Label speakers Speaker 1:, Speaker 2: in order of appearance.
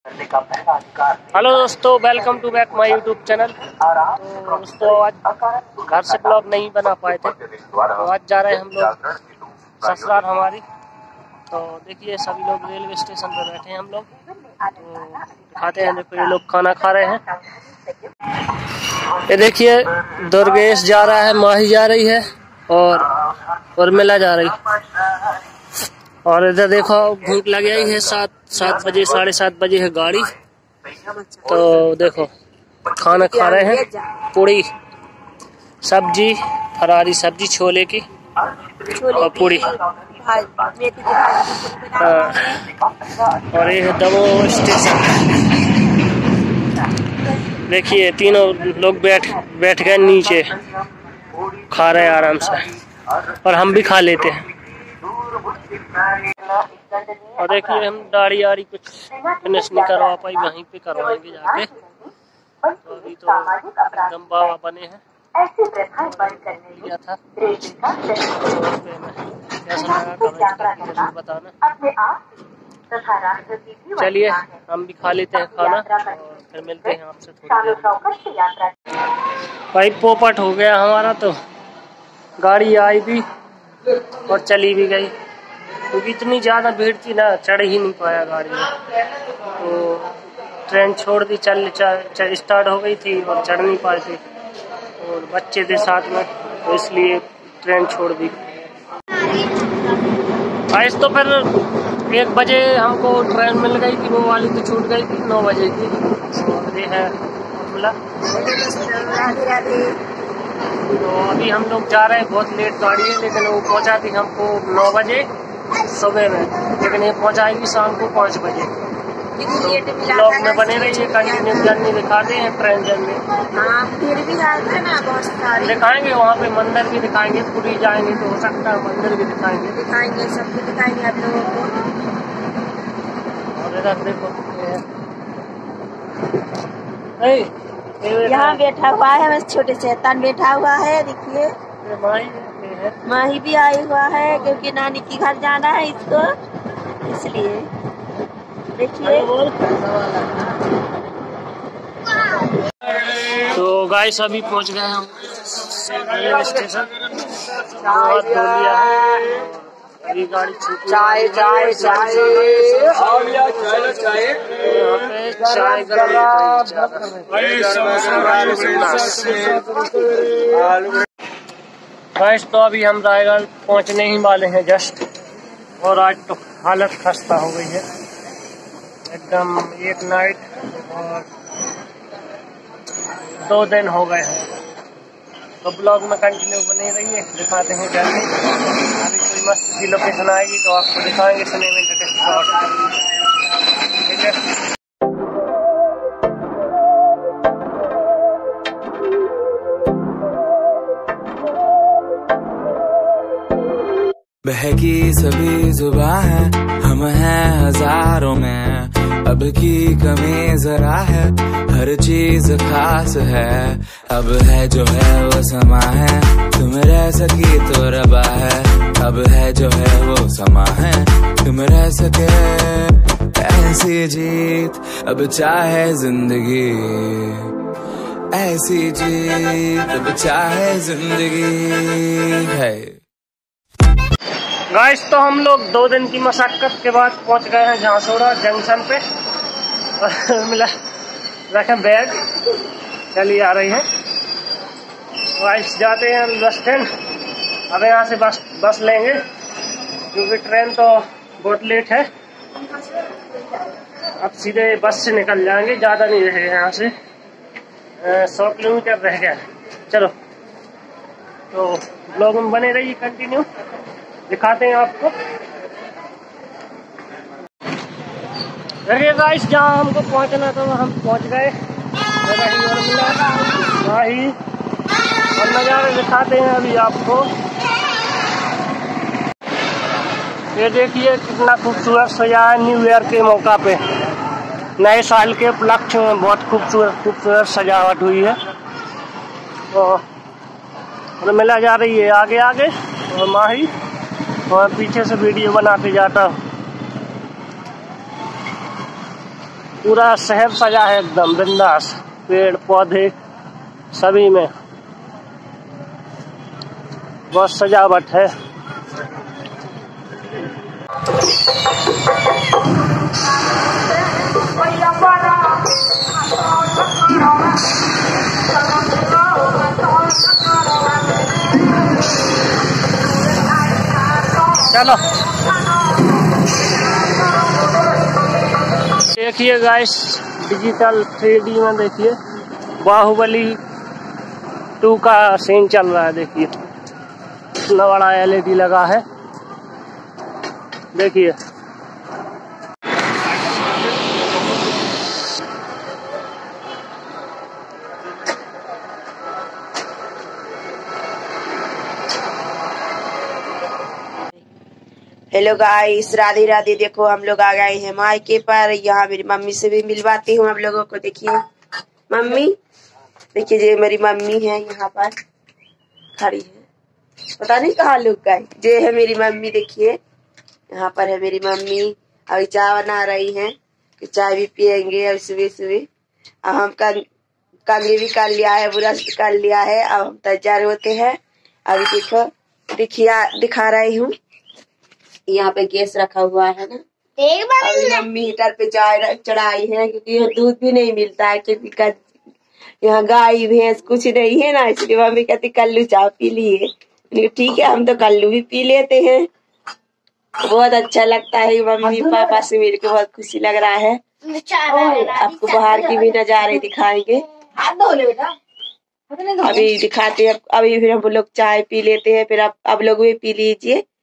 Speaker 1: Hello दोस्तों, welcome to back my YouTube channel. तो दोस्तों, आज घर से ब्लॉग नहीं बना पाए थे, तो आज जा रहे हैं हम लोग ससुराल हमारी। तो देखिए, सभी लोग रेलवे स्टेशन पर बैठे हैं हम लोग। तो दिखाते हैं, देखो ये लोग खाना खा रहे हैं। ये देखिए, दुर्गेश जा रहा है, माही जा रही है और मिला जा रही। और इधर देखो, भूख लग गई है। 7 बजे 7:30 बजे है गाड़ी। तो देखो, खाना खा रहे हैं, पूड़ी सब्जी, फरारी सब्जी छोले की और पूड़ी। और ये है दमोह स्टेशन। देखिए, तीनों लोग बैठ गए नीचे, खा रहे हैं आराम से, और हम भी खा लेते हैं। और देखिए, हम दाढ़ी आड़ी कुछ फिनिश नहीं करवा पाई, वहीं पे करवाएंगे जाके। तो अभी तो एकदम बाबा बने हैं। क्या था, कैसा लगा कमेंट करके जरूर बताना। चलिए, हम भी खा लेते हैं खाना और फिर मिलते हैं आपसे थोड़ी देर। भाई पोपट हो गया हमारा, तो गाड़ी आई भी और चली भी गई, क्योंकि इतनी ज़्यादा भीड़ थी ना, चढ़ ही नहीं पाया गाड़ी में। तो ट्रेन छोड़ दी, चल स्टार्ट हो गई थी और चढ़ नहीं पाए थे, और बच्चे थे साथ में, तो इसलिए ट्रेन छोड़ दी। आज तो फिर 1 बजे हमको ट्रेन मिल गई थी, वो वाली तो छूट गई थी 9 बजे की। और ये है मिला। तो अभी हम लोग जा रहे हैं, बहुत लेट गाड़ी है, लेकिन वो पहुंचा दी हमको 9 बजे सुबह में, लेकिन ये पहुंचाएगी शाम को 5 बजे। तो ब्लॉग में बने रहिए, कंटिन्यू जर्नी दिखाते हैं, ट्रेन जर्नी दिखाएंगे। वहाँ पे मंदिर भी दिखाएंगे, पूरी जाएंगे तो हो सकता है मंदिर भी दिखाएंगे, सब कुछ दिखाएंगे आप लोगों को। और इधर देखो,
Speaker 2: यहाँ बैठा हुआ है, बस छोटे शैतान बैठा हुआ है। देखिए, माही भी आई हुआ है, क्योंकि नानी के घर जाना है इसको, इसलिए। देखिए,
Speaker 1: तो गाइस अभी पहुंच गए हम रेलवे स्टेशन। बहुत धो लिया है, अभी गाड़ी छूटी। चाय यहाँ पे चाय गाइस। तो अभी हम रायगढ़ पहुंचने ही वाले हैं जस्ट, और आज तो हालत खस्ता हो गई है एकदम। 1 नाइट और 2 दिन हो गए हैं। तो ब्लॉग में कंटिन्यू बने रहिए, दिखाते हैं जर्नी। अभी कोई मस्त सी लोकेशन आएगी तो आपको दिखाएंगे सिनेमा स्पॉट, ठीक है।
Speaker 3: बहकी सभी जुबां है, हम हैं हजारों में, अब की कमी जरा है, हर चीज खास है। अब है जो है वो समा है, तुम रह सकी तो रबा है। अब है जो है वो समा है, तुम रह सके ऐसी जीत। अब चाहे जिंदगी ऐसी जीत, अब चाहे जिंदगी है।
Speaker 1: गाइस, तो हम लोग 2 दिन की मशक्कत के बाद पहुंच गए हैं झांसोड़ा जंक्शन पे। और मिला रखें बैग, चली आ रही है। गाइस, जाते हैं बस स्टैंड। अब यहाँ से बस लेंगे, क्योंकि ट्रेन तो बहुत लेट है। अब सीधे बस से निकल जाएंगे, ज़्यादा नहीं रहेगा यहाँ से, 100 किलोमीटर रह गया। चलो, तो ब्लॉग में बने रहिए, कंटिन्यू दिखाते हैं आपको। देखिए गाइस, जहाँ हमको पहुँचना था हम पहुँच गए। और नज़ारे दिखाते हैं अभी आपको। ये देखिए कितना खूबसूरत सजा है न्यू ईयर के मौका पे, नए साल के उपलक्ष्य में बहुत खूबसूरत सजावट हुई है। तो मिला जा रही है आगे आगे, और माही और पीछे से वीडियो बनाते जाता हूँ। पूरा शहर सजा है एकदम बिंदास, पेड़ पौधे सभी में बहुत सजावट है। चलो देखिए गाइस, डिजिटल 3D में देखिए बाहुबली 2 का सीन चल रहा है। देखिए इतना बड़ा LED लगा है, देखिए।
Speaker 2: Hello guys, Radhe Radhe. देखो हम लोग आ गए हैं मायके पर। यहाँ मेरी मम्मी से भी मिलवाती हूँ आप लोगों को। देखिए मम्मी, देखिए ये मेरी मम्मी है, यहाँ पर खड़ी है, पता नहीं कहाँ लोग गए। ये है मेरी मम्मी, देखिए यहाँ पर है मेरी मम्मी। अभी चाय बना रही हैं, चाय भी पियेंगे अभी सुबह सुबह। अब हम कंघी भी कर लिया है, ब्रश कर लिया है, अब हम तैयार होते हैं। अभी देखो दिखा रही हूँ, यहाँ पे गैस रखा हुआ है ना। अभी मम्मी हीटर पे चाय चढ़ाई है, क्योंकि यहाँ दूध भी नहीं मिलता है, क्योंकि यहाँ गाय भैंस कुछ नहीं है ना, इसलिए मम्मी कहती कल्लू चाय पी लिए। ठीक है, हम तो कल्लू भी पी लेते हैं, बहुत अच्छा लगता है। मम्मी पापा से मिलकर बहुत खुशी लग रहा है। आपको बाहर की भी नजारे दिखाएंगे, अभी दिखाते हैं। अभी फिर हम लोग चाय पी लेते हैं, फिर आप लोग भी पी लीजिए।